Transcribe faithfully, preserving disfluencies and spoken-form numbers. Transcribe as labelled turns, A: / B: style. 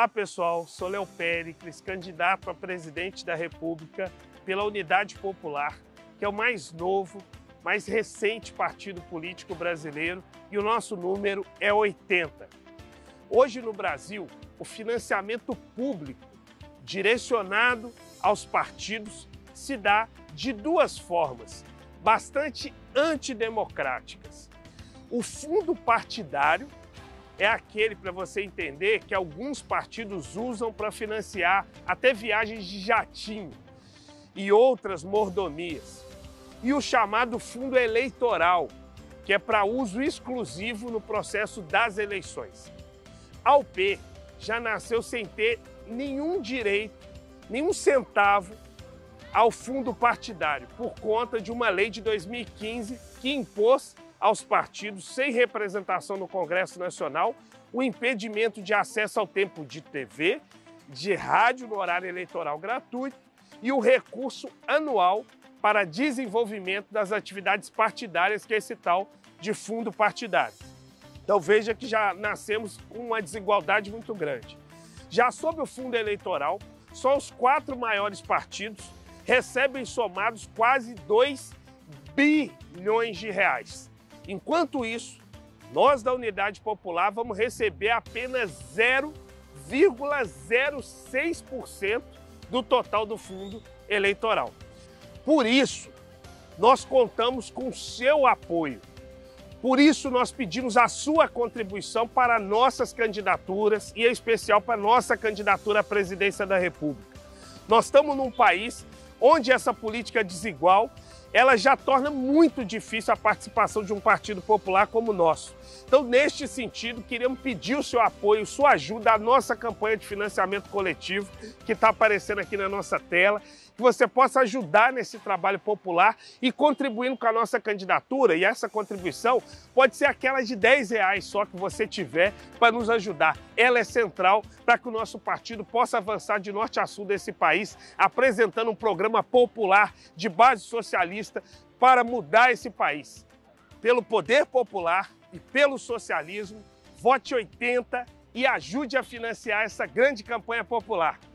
A: Olá pessoal, sou Léo Péricles, candidato a presidente da República pela Unidade Popular, que é o mais novo, mais recente partido político brasileiro, e o nosso número é oitenta. Hoje no Brasil, o financiamento público direcionado aos partidos se dá de duas formas, bastante antidemocráticas. O fundo partidário é aquele, para você entender, que alguns partidos usam para financiar até viagens de jatinho e outras mordomias. E o chamado fundo eleitoral, que é para uso exclusivo no processo das eleições. A U P já nasceu sem ter nenhum direito, nenhum centavo ao fundo partidário, por conta de uma lei de dois mil e quinze que impôs aos partidos sem representação no Congresso Nacional o impedimento de acesso ao tempo de T V, de rádio no horário eleitoral gratuito e o recurso anual para desenvolvimento das atividades partidárias, que é esse tal de fundo partidário. Então veja que já nascemos com uma desigualdade muito grande. Já sob o fundo eleitoral, só os quatro maiores partidos recebem somados quase dois bilhões de reais. Enquanto isso, nós da Unidade Popular vamos receber apenas zero vírgula zero seis por cento do total do fundo eleitoral. Por isso, nós contamos com o seu apoio. Por isso, nós pedimos a sua contribuição para nossas candidaturas e, em especial, para a nossa candidatura à presidência da República. Nós estamos num país onde essa política desigual ela já torna muito difícil a participação de um partido popular como o nosso. Então, neste sentido, queremos pedir o seu apoio, sua ajuda à nossa campanha de financiamento coletivo, que está aparecendo aqui na nossa tela, que você possa ajudar nesse trabalho popular e contribuindo com a nossa candidatura. E essa contribuição pode ser aquela de dez reais só que você tiver para nos ajudar. Ela é central para que o nosso partido possa avançar de norte a sul desse país, apresentando um programa popular de base socialista para mudar esse país. Pelo poder popular e pelo socialismo, vote oitenta e ajude a financiar essa grande campanha popular.